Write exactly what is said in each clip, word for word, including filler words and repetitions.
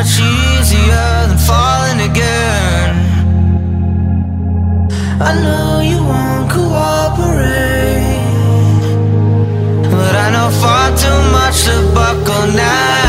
much easier than falling again. I know you won't cooperate, but I know far too much to buckle now.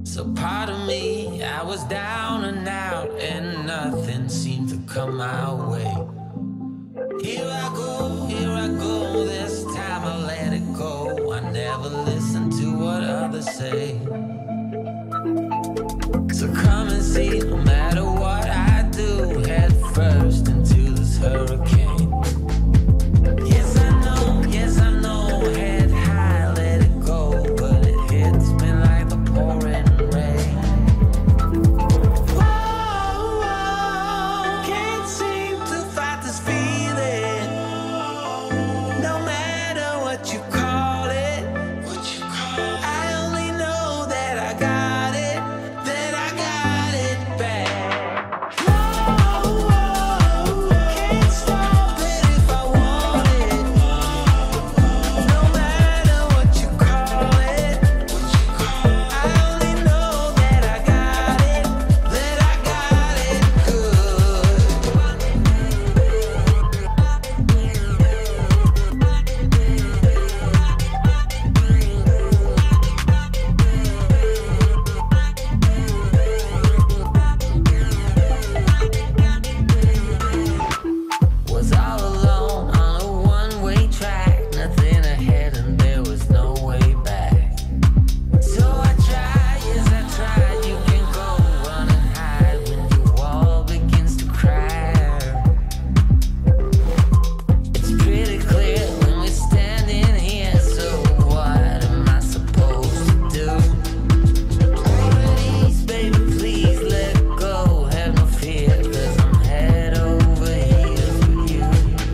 So part of me, I was down and out, and nothing seemed to come my way. Here I go, here I go, this time I let it go. I never listen to what others say. So come and see, no matter what I do, head first into this hurricane. Yes, I know, yes, I know, head high, let it go, but it hits me like the pouring rain. Whoa, whoa, can't seem to fight this feeling. No matter what you call it, what you call it, I only know that I got it, that I got it back. Whoa, whoa, can't stop it if I want it. No matter what you call it, what you call it, I only know that I got it, that I got it good. Was all alone on a one-way track, nothing ahead and there was no way back. So I tried, yes I tried, you can go run and hide when your wall begins to crack. It's pretty clear when we're standing here, so what am I supposed to do? Please, baby, please let go, have no fear, cause I'm head over heels with you.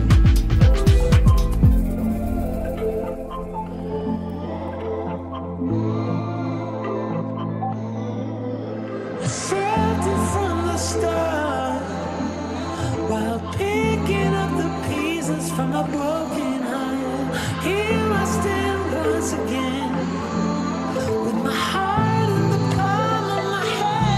I felt it from the start, while picking up the pieces from a broken heart. Here I stand once again, with my heart in the palm of my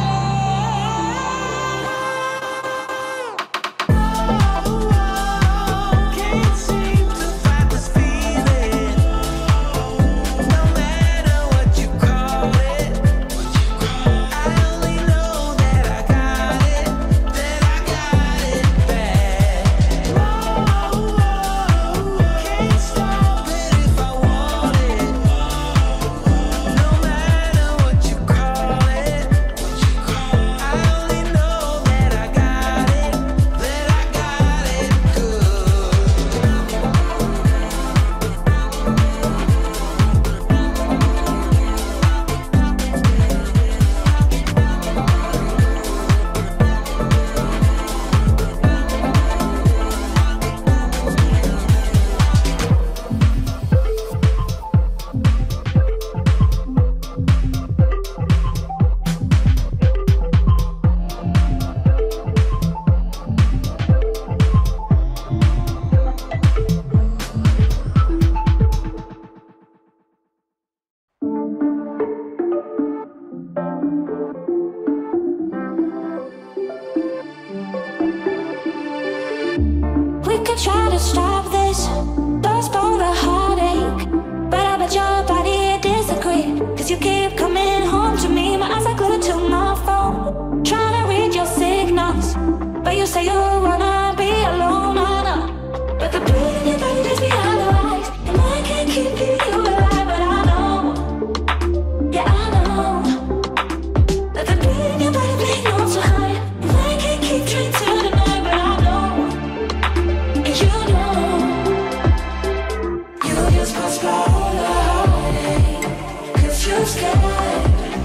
hand. Oh, oh, can't seem to fight this feeling. No matter what you call it, I only know that I got it, that I got it back. Whoa, whoa, can't stop it if I want it. No matter what you call it, I only know that I got it, that I got it good. We could try to stop this, postpone the heartache, but I bet your body disagree, cause you keep coming home to me. My eyes are glued to my phone, trying to read your signals, but you say you wanna be alone, oh no. But the pain in your body leaves me otherwise, and I can't keep you alive, but I know, yeah I know, that the pain in your body makes no so high, and I can't keep trying to deny, but I know. And you know, you just postpone the heartache, cause you're scared.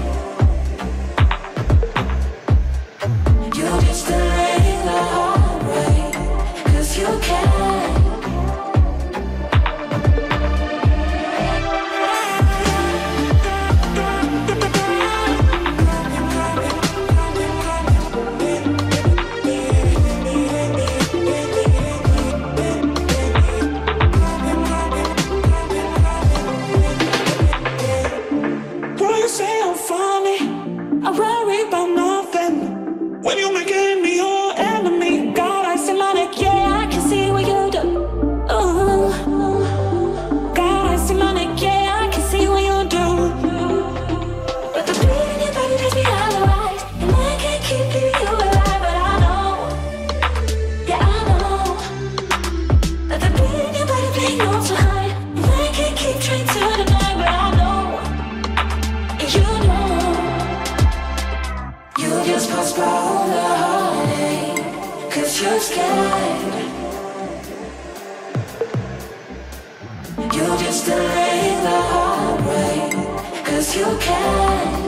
You just delay the heartbreak, cause you can. Boy, you say I'm funny, I worry about nothing. When you making me your enemy, God, I see my neck, yeah, I can see what you do. Ooh. God, I see my neck, yeah, I can see what you do. But the pain in your body just postpone the heartache, cause you're scared. You just delay the heartbreak, cause you can.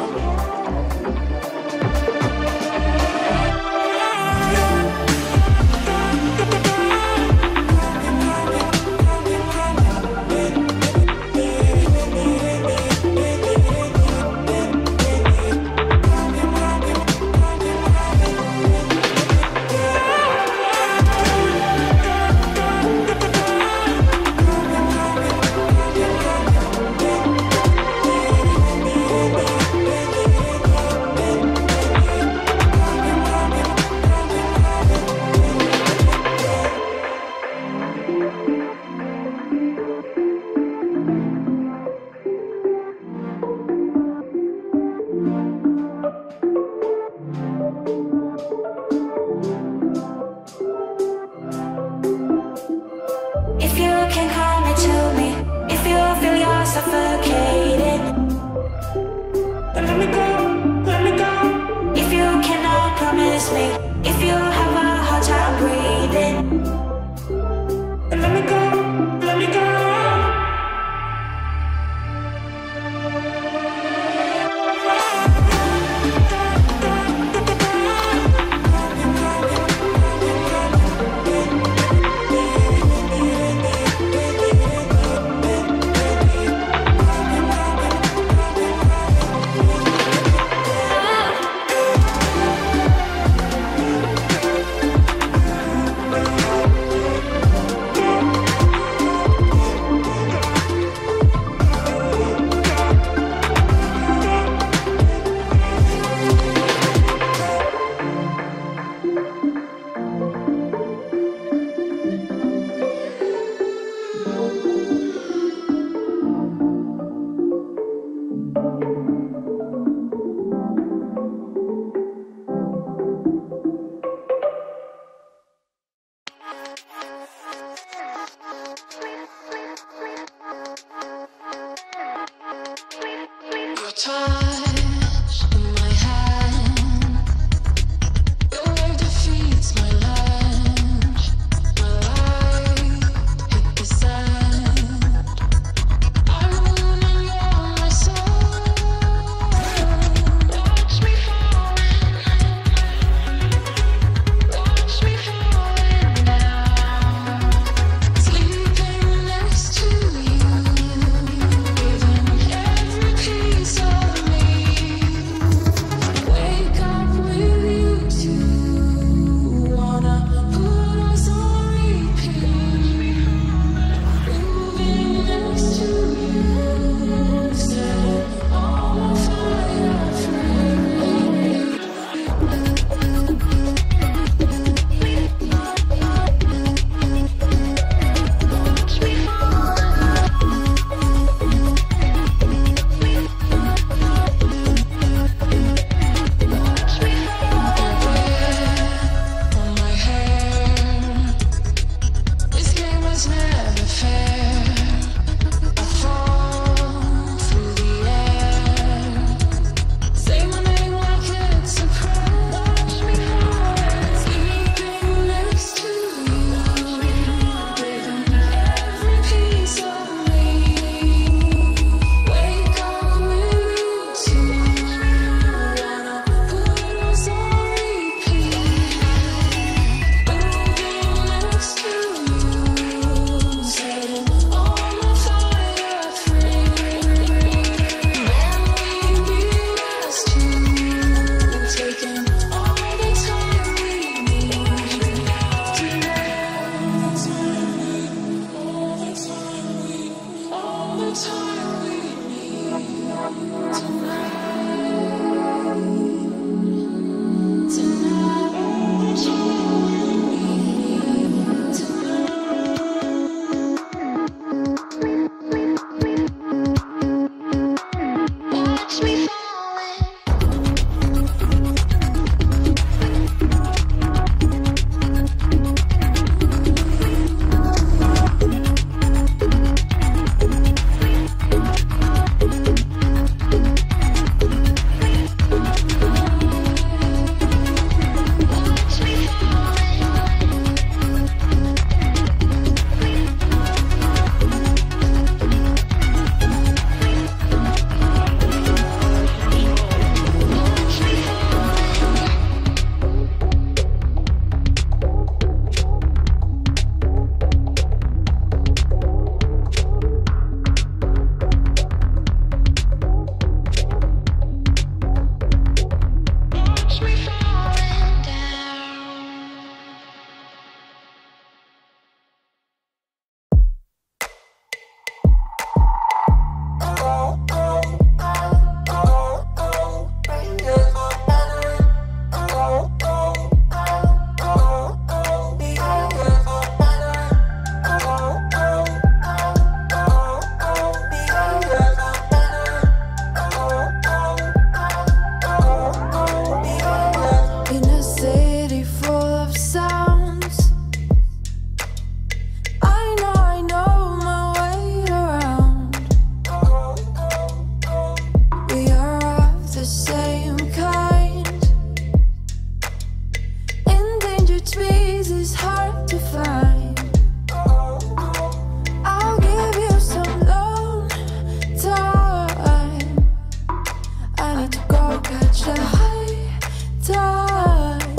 If you can come to me, if you feel you're suffocating, then let me go, let me go. If you cannot promise me, if you have a hard time breathing, then let me go, let me go. Touch in my hand, your wave defeats my land, my light hit the sand. I'm the moon and you're my sun. Watch me fall, watch me falling down, sleeping next to you, giving every piece of me. had to go catch a high tide,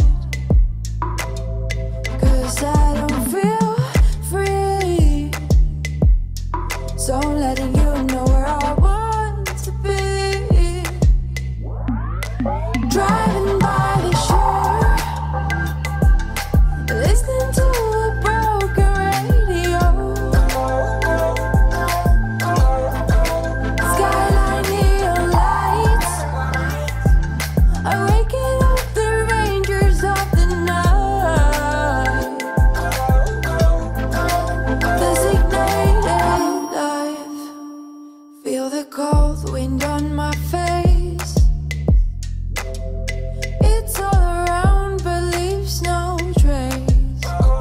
'cause I don't feel free. So I'm letting you know where I want to be. Driving by the shore, listening to a broken radio. Skyline neon lights are waking up the rangers of the night. Designated life. Feel the cold wind on my face. It's all around but leaves no trace.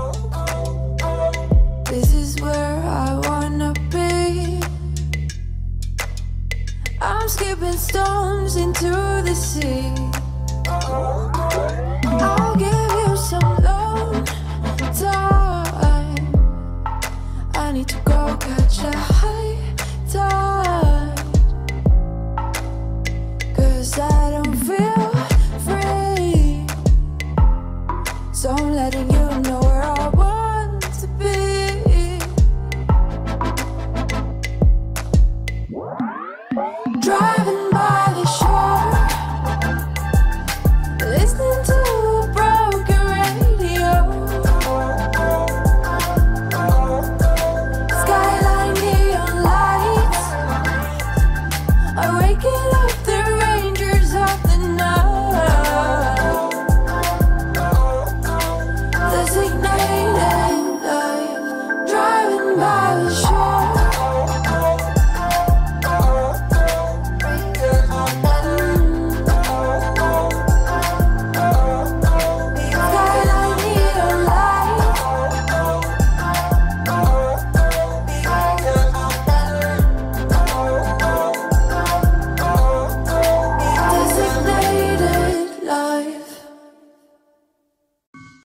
This is where I wanna be. I'm skipping stones into the sea. I'll give you some lone time. I need to go catch a high tide, 'cause I don't feel